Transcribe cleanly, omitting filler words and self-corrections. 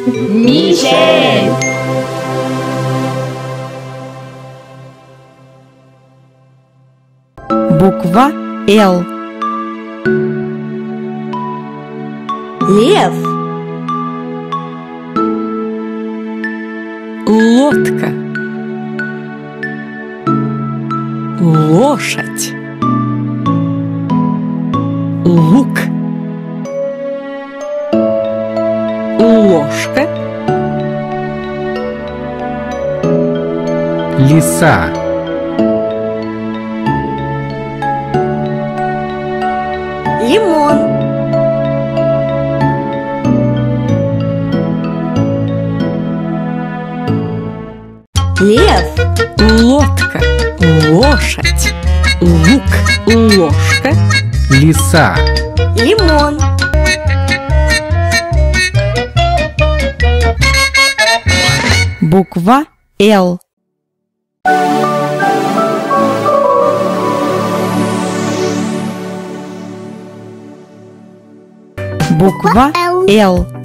Мишель. Буква Л. Лев. Лодка. Лошадь. Лук. Ложка. Лиса. Лимон. Лев. Лодка. Лошадь. Лук. Ложка. Лиса. Лимон. Буква Л. Буква Л.